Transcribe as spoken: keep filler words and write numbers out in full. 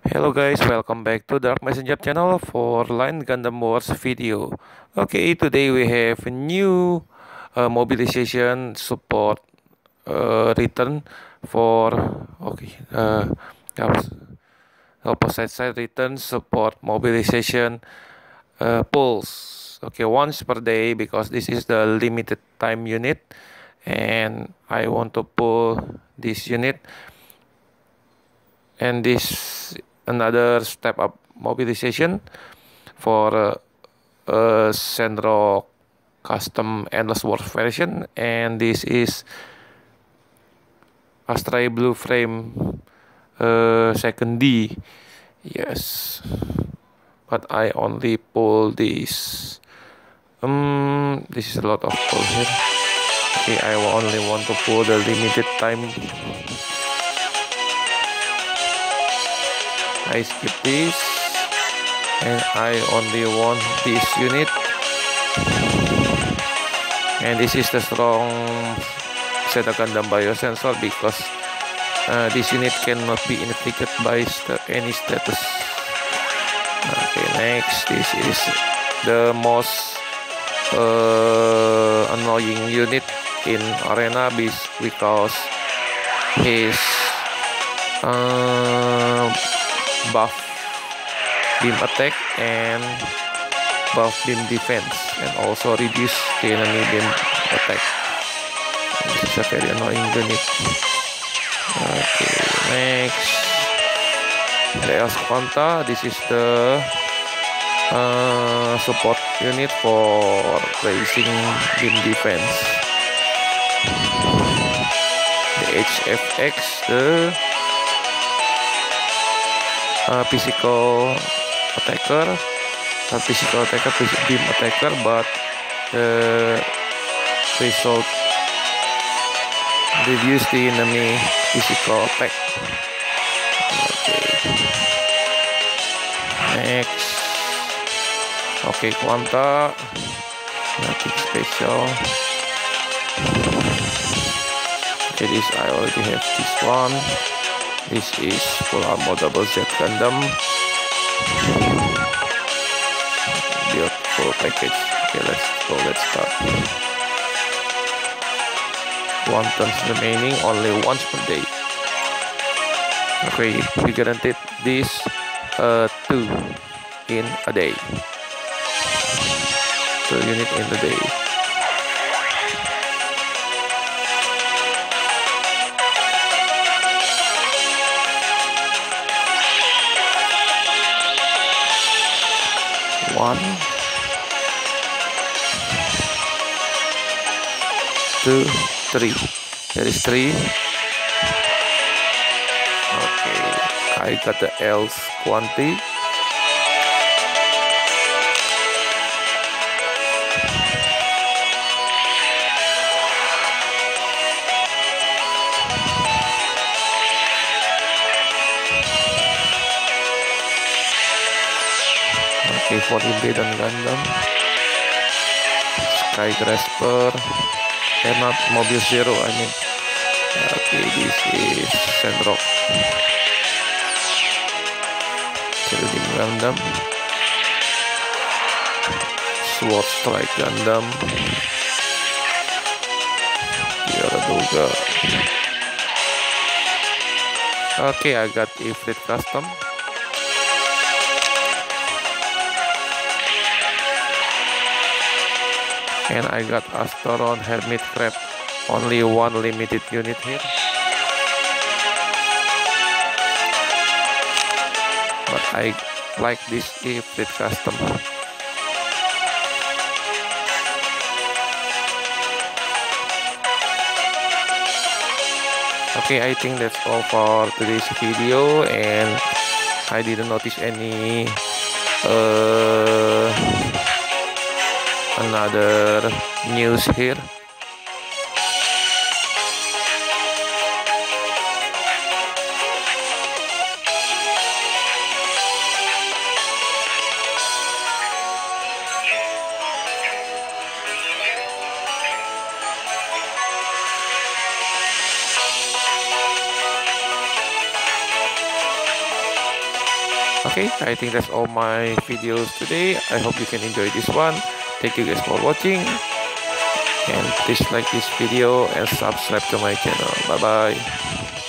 Hello guys, welcome back to Dark Messenger channel for Line Gundam Wars video. Okay, today we have a new uh, mobilization support uh, return for okay uh, opposite side return support mobilization uh, pulse. Okay, once per day because this is the limited time unit, and I want to pull this unit and this another step up mobilization for uh, uh, Sandro custom endless war version, and this is Astray Blue Frame uh, second D. Yes, but I only pull this. Um, this is a lot of pull here. Okay, I only want to pull the limited time. I skip this, and I only want this unit, and this is the strong Zeta Gundam biosensor because uh, this unit cannot be inflicted by st any status. Okay, next, this is the most uh, annoying unit in arena because his uh, buff beam attack and buff beam defense, and also reduce the enemy beam attack. This is a very annoying unit. Okay, next, the Eos Quanta. This is the uh, support unit for raising beam defense. The H F X, the Uh, physical attacker, not physical attacker, beam attacker, but the result reduce the enemy physical attack. Okay. Next. Okay, Quanta. Nothing special. Okay, this I already have this one. This is full armor double Z Gundam. Beautiful package. Okay, let's go, let's start. One turns remaining, only once per day. Okay, we guaranteed this uh, two in a day. Two unit in a day. One, two, three. There is three. Okay, I got the Eos Quanti. Okay, for Invadon Gundam, Sky Grasper, and not Mobius Zero, I mean. Okay, this is Sandrock. Building Gundam, Sword Strike Gundam, Yaradoga. Okay, I got Ifrit Custom. And I got Asteron Hermit Crab, only one limited unit here. But I like this Ifrit Custom. Okay, I think that's all for today's video, and I didn't notice any uh, another news here. Okay, I think that's all my videos today. I hope you can enjoy this one. Thank you guys for watching, and please like this video and subscribe to my channel. Bye bye.